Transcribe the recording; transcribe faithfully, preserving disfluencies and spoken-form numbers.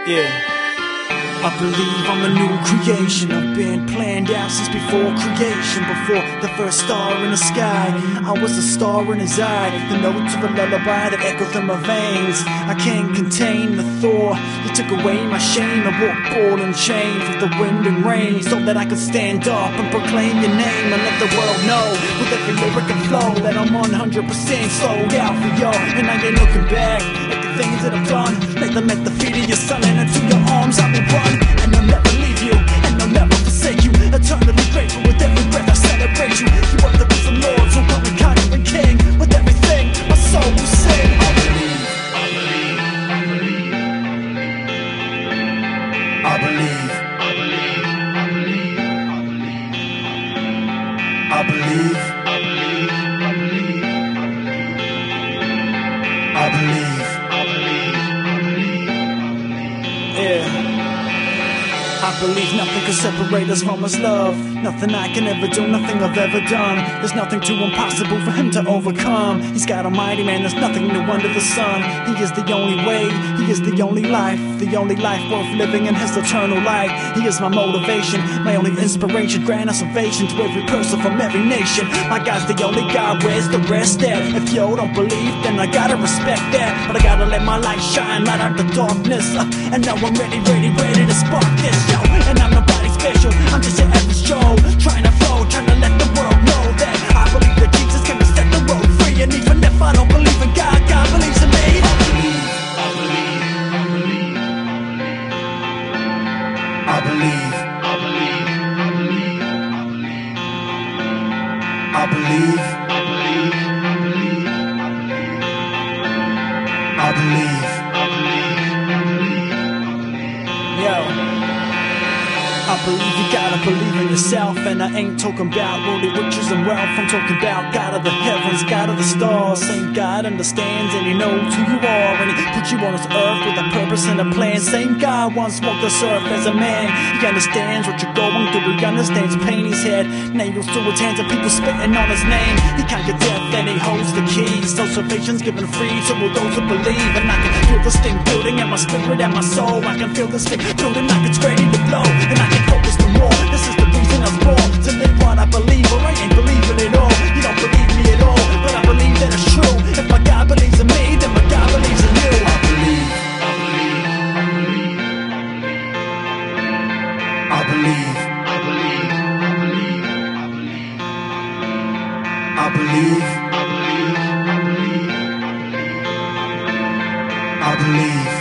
Yeah, I believe I'm a new creation. I've been planned out since before creation. Before the first star in the sky, I was a star in his eye. The notes of a lullaby that echoes in my veins. I can't contain the thought. You took away my shame. I walked ball and chain through the wind and rain, so that I could stand up and proclaim your name and let the world know with every lyric and flow that I'm one hundred percent sold out for y'all. And I ain't looking back at the things that I've done. Lay them at the feet of your son, and into your arms I will run. And I'll never leave you, and I'll never forsake you. Eternally grateful with every breath I celebrate you. You are the risen Lord, so come and conquering King. With everything, my soul will sing. I believe, I believe, I believe, I believe, I believe, I believe, I believe, I believe, I believe, I believe, I believe, I believe, yeah. I believe nothing can separate us from his love. Nothing I can ever do, nothing I've ever done. There's nothing too impossible for him to overcome. He's God Almighty, man, there's nothing new under the sun. He is the only way, he is the only life. The only life worth living in his eternal light. He is my motivation, my only inspiration. Grant us salvation to every person from every nation. My God's the only God, where's the rest at? If you don't believe, then I gotta respect that. But I gotta let my light shine, light out the darkness. uh, And now I'm ready, ready, ready to spark this, yo. And I'm nobody special, I'm just your average Joe, trying to flow, trying to let the world know that I believe that Jesus can set the road free. And even if I don't believe in God, God believes in me. I believe, I believe, I believe, I believe, I believe, I believe, I believe, I believe, I believe, I believe, I believe, yo. I believe you gotta believe in yourself. And I ain't talking about worldly riches and wealth. I'm talking about God of the heavens, God of the stars. Same God understands and he knows who you are. And he put you on this earth with a purpose and a plan. Same God once walked this earth as a man. He understands what you're going through. He understands pain he's had. Nails through his hands and people spitting on his name. He conquered death and he holds the keys. So salvation's given free to all those who believe. And I can feel this thing building in my spirit and my soul. I can feel this thing building like it's ready to blow. And I can focus no more. This is the reason I was born, to live what I believe, or I ain't believing at all. You don't believe me at all, but I believe that it's true. If my God believes in me, then my God believes in you. I believe, I believe, I believe, I believe, I believe, I believe, I believe, I believe, I believe, I believe, I believe.